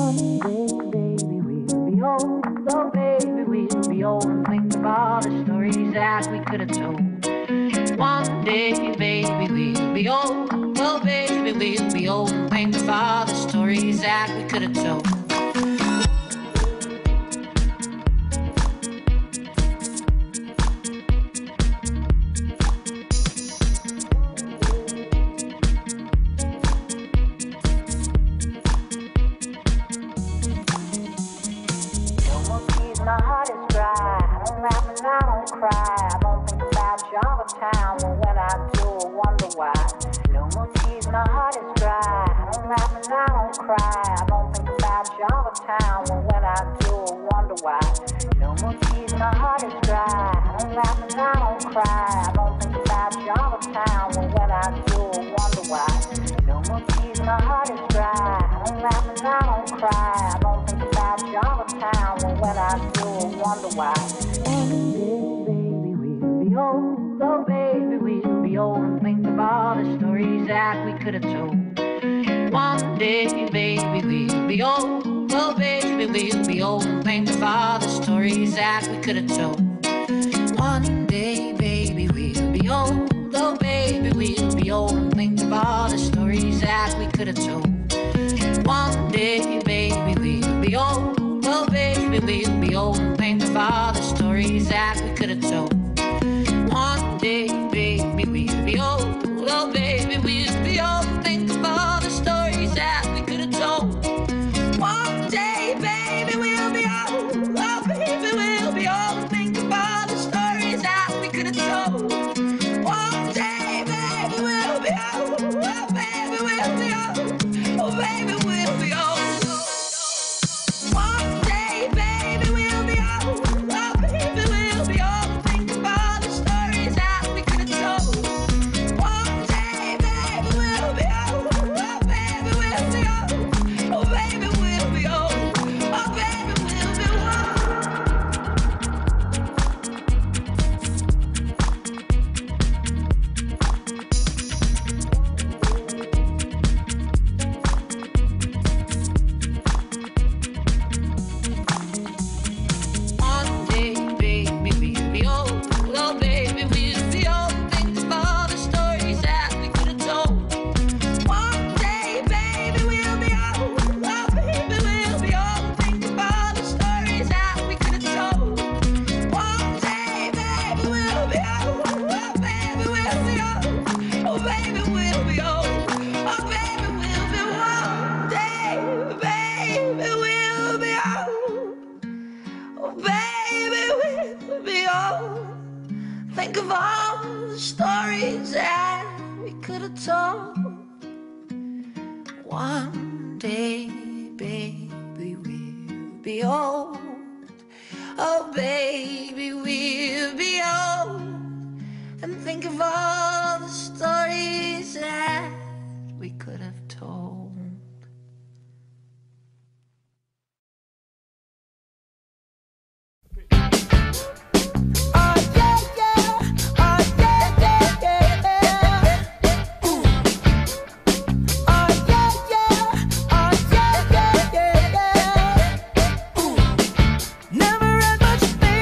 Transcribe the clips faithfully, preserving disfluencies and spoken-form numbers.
One day, baby, we'll be old. Oh, baby, we'll be old and think of all the stories that we could have told. One day, baby, we'll be old. Oh, baby, we'll be old and think of all the stories that we could have told. My heart is dry. I don't laugh and I don't cry. I don't think about you all the time. But when I do, I wonder why. No more tears, my heart is dry. I don't laugh and I don't cry. I don't think about you all the time. But when I do, I wonder why. No more tears, my heart is dry. I don't laugh and I don't cry. I don't think about you all the time. But when I do, I wonder why. No more tears, my heart is dry. I don't laugh and I don't cry. I don't think about you all the time. But when I do, I wonder why. One day, baby, we'll be old. Oh, baby, we'll be old and think of all the stories that we could have told. One day, baby, we'll be old. Oh, baby, we'll be old and think of all the stories that we could have told. One day, baby, we'll be old. Oh, baby, we'll be old and think of all the stories that we could have told. One day, baby, we'll be old. Oh, baby, we'll be old and think of all the stories that we could have told. One day, baby, we'll be old. Oh, baby, we'll be old and think of all the stories that we could have told. One day, baby, we'll be old. Oh, baby, we'll be old and think of all the stories that we could have told. One day, baby, we'll be old. Oh, baby, we'll be old. Oh, baby, we'll be old. One day, baby, we'll be old. Oh, baby, we'll be old. Think of all the stories that we could have told. One day, baby, we'll be old. Oh, baby, we'll be old. Oh, baby, we'll be old. Oh, baby, we'll be One day, baby, we'll be old. Oh, baby, we'll be old. Think of all the stories that we could have told. One day, baby, we'll be old. Oh, baby, we'll be old. Think of all the stories that we could have told. One day, baby, we'll be old. Oh, baby, we'll be old. Oh, baby, we'll be old. Oh, baby, we'll be one day, baby, we'll be old. Oh, baby, we'll be old. Think of all the stories that we could have told. One day, baby, we'll be old. Oh, baby, we'll be old. And think of all the stories that we could have told. Never had much faith.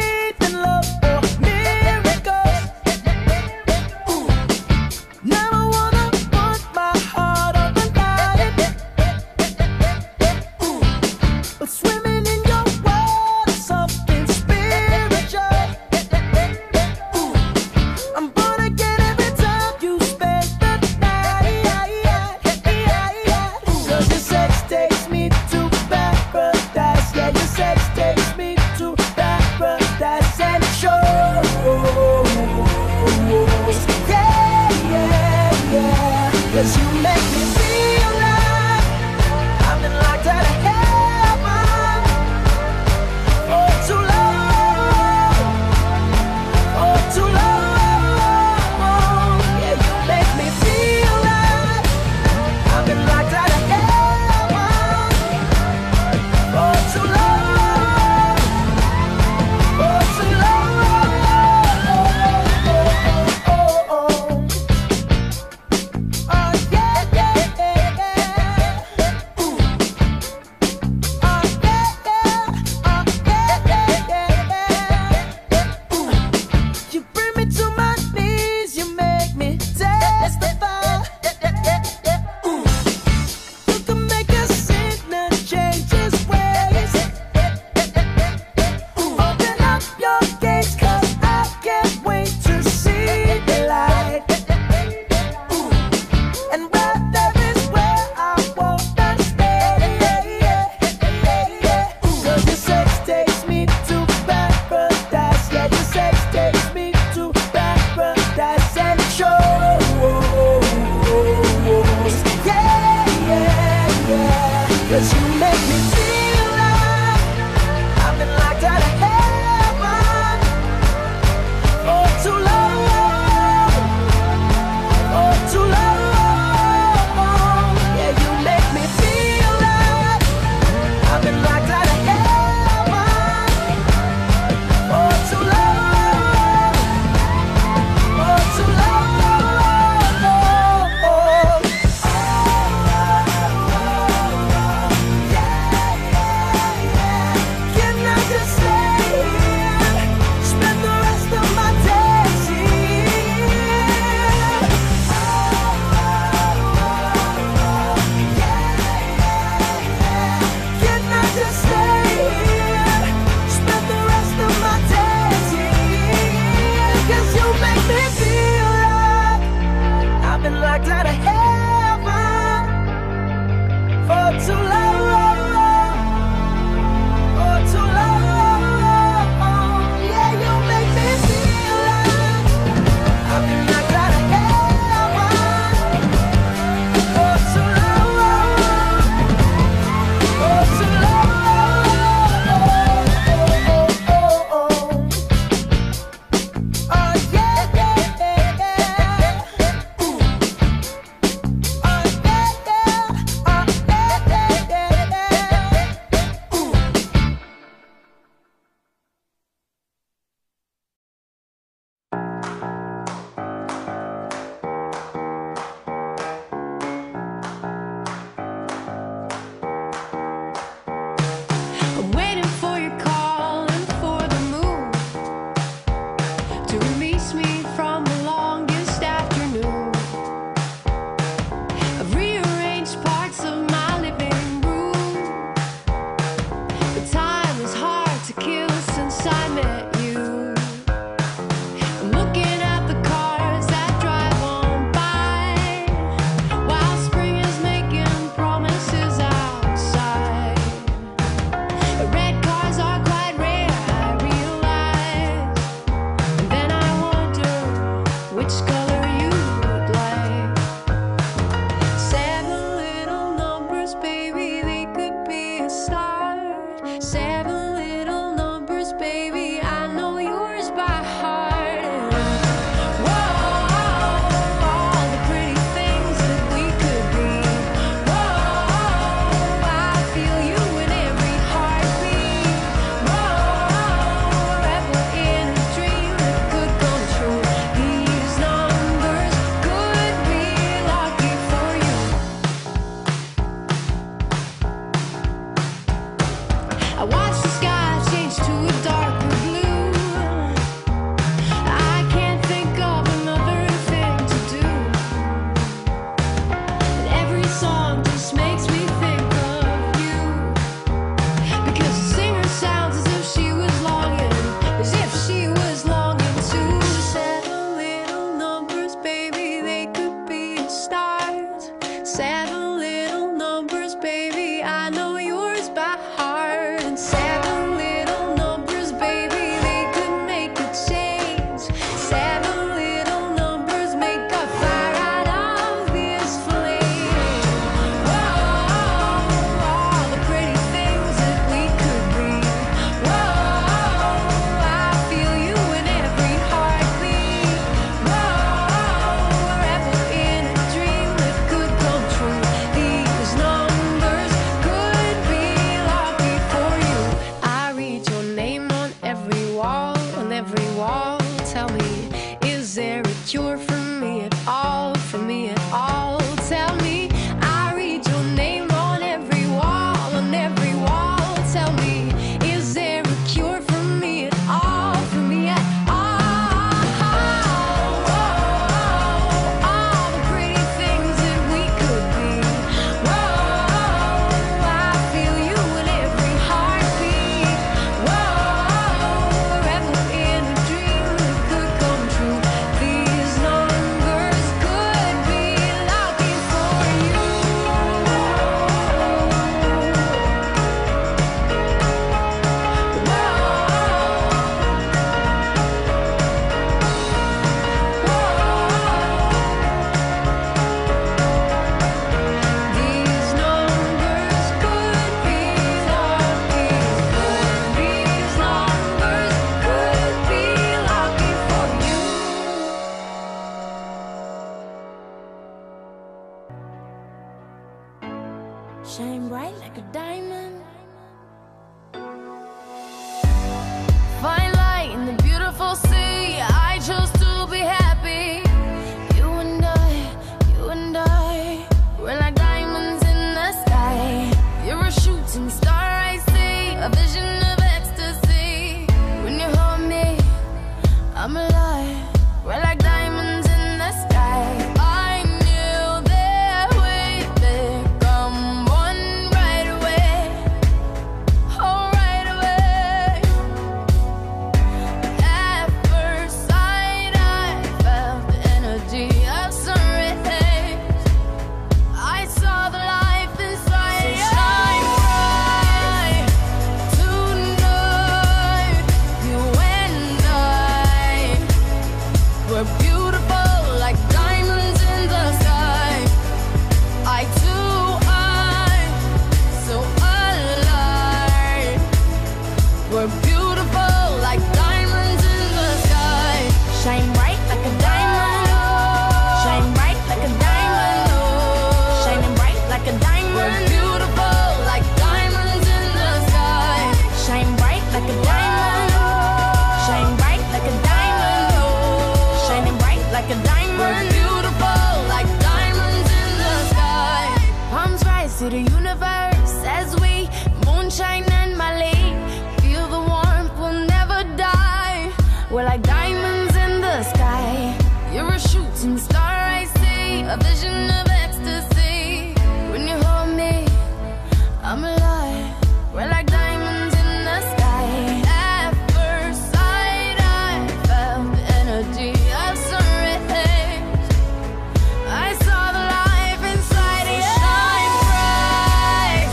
Shine bright like a diamond. Shine bright like a diamond. Shining bright like a diamond. We're beautiful like diamonds in the sky. Shine bright like a diamond. Shine bright like a diamond. Shining bright like a diamond. We're beautiful like diamonds in the sky. Palms rise to the universe as we moonshine and Mali. Feel the warmth, we'll never die. We're like diamonds in the sky. You're a shooting star I see, a vision of ecstasy. When you hold me, I'm alive. We're like diamonds in the sky. At first sight, I felt the energy of sun rays. I saw the life inside you. Shine bright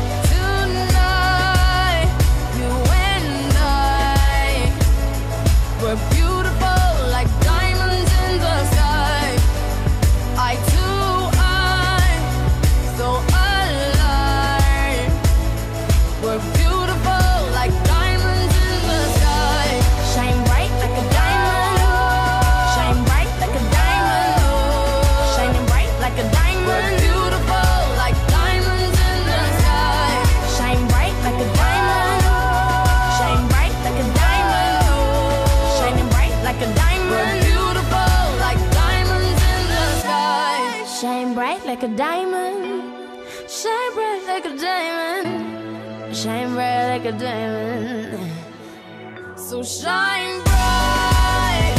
tonight. You and I, we're beautiful like diamonds in the sky. I too, I so alive. We're beautiful like diamonds in the sky. Shine bright like a diamond. Shine bright like a diamond. Shining bright like a diamond. We're beautiful like diamonds in the sky. Shine bright like a diamond. Shine bright like a diamond. Shining bright like a diamond. We're beautiful like diamonds in the sky. Shine bright like a diamond. Shine bright like a diamond. Shine bright like a diamond. So shine bright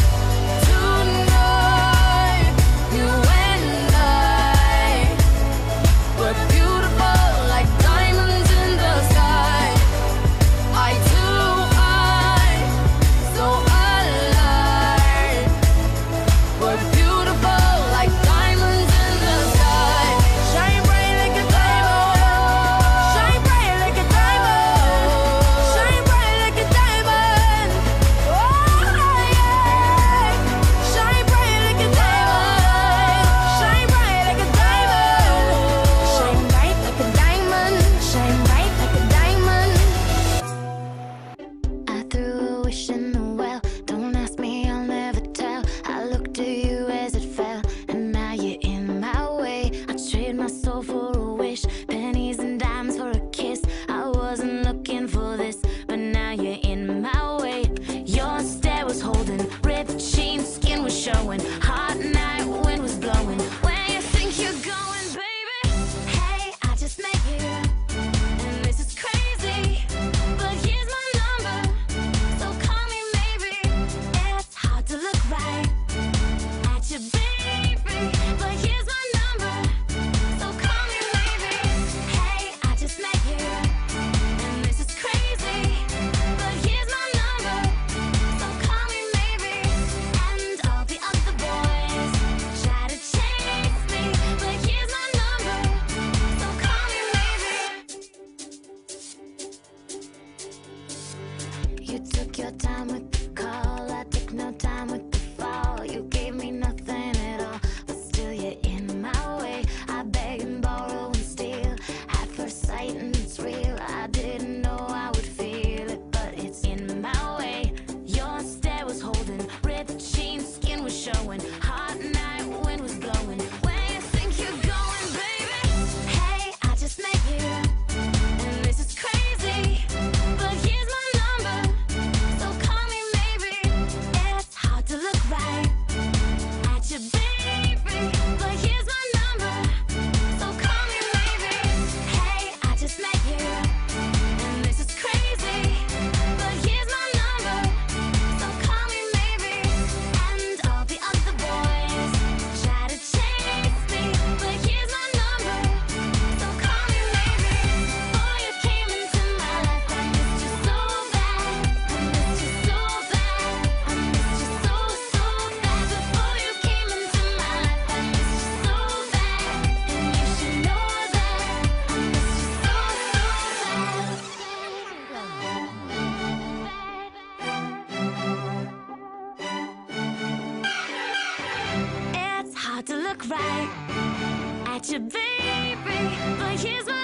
tonight. You and I, we're beautiful like diamonds in the sky. I too, I so alive. We're beautiful like diamonds in the sky. Shine bright like a diamond. Shine bright like a diamond. Shine bright like a diamond. Oh yeah. Shine bright like a diamond. Shine bright like a diamond. Shine bright like a diamond. Shine bright like a diamond. I threw a wish in the well. Don't ask me, I'll never tell. I looked at you as it fell, and now you're in my way. I trade my soul for a wish, pennies and dimes for a kiss. I wasn't looking for this, but now you're in my way. Your stare was holding, ripped jeans, skin was showing. Hot night, wind was blowing. Where you think you're going, baby? Hey, I just met you, and this is crazy. But here's my number, so call me maybe. It's hard to look right at you, baby. But here's my number, so call me maybe. Hey, I just met you, and this is crazy. But here's my number, so call me maybe. And all the other boys try to chase me, but here's my number, so call me maybe. You took your time with the call, I took no time with the fall. You gave me nothing at all, but still you're in my way. I beg and borrow and steal at first sight, and it's real. I didn't know I would feel it, but it's in my way. Your stare was holding, ripped jeans, skin was showing. Hot night, wind was blowing. Where you think you're going, baby? Hey, I just met you, and this is crazy. But here's my number, so call me maybe. It's hard to look right at you, baby. But here's my number, so call me maybe. Hey, I just met you, and this is crazy. But here's my number, so call me maybe. And all the other boys try to chase me, but here's my number, so call me maybe. Before you came into my life, I missed you so bad. I missed you so bad. I missed you so, so bad. Before you came into my life, I missed you so bad. And you should know that I missed you so, so bad. It's hard to look right at you, baby, but here's my